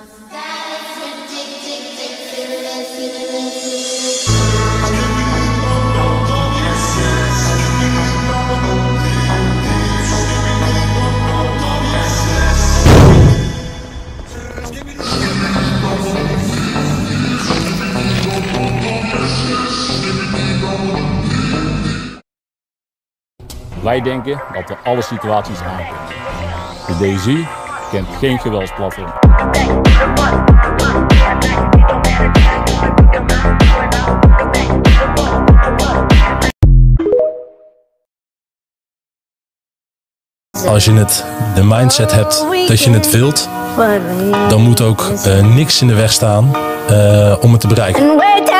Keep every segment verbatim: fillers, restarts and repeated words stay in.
Wij denken dat we alle situaties aankunnen. De D Z kent geen geweldsplatform. Als je het, de mindset hebt dat je het wilt, dan moet ook uh, niks in de weg staan uh, om het te bereiken.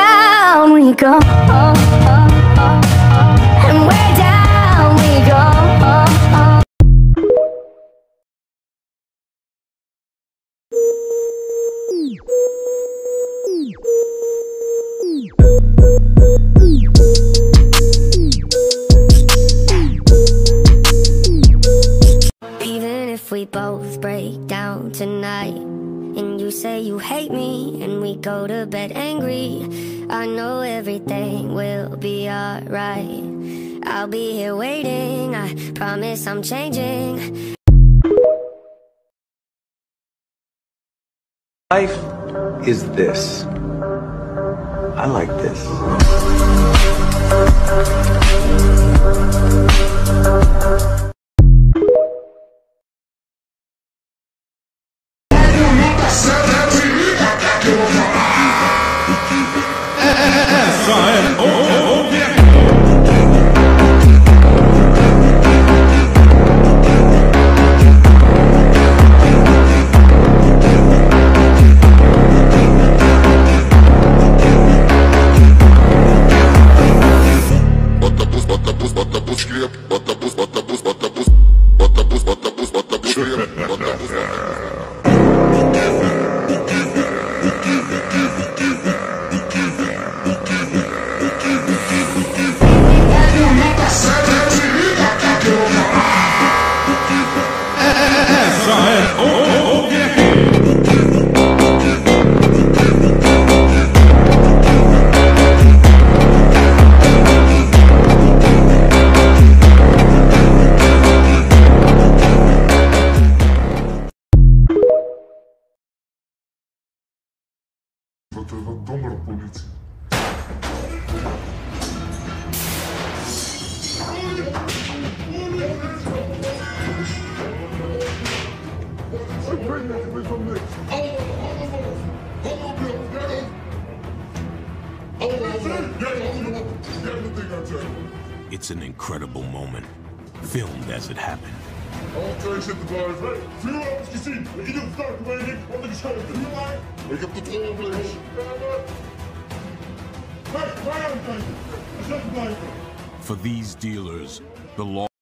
Even if we both break down tonight and you say you hate me and we go to bed angry, I know everything will be alright. I'll be here waiting, I promise I'm changing. Life is this. I like this. Wat, wat dommere politie. Ik weet niet, ik weet van niks. It's an incredible moment, filmed as it happened. Alle twee zitten blijven. Vuurwapens gezien. Ik heb de sterke mening, want ik geschoten. Ik heb de trollenvlees. Hey, waar aan het kijken? Zet blijven. For these dealers, the law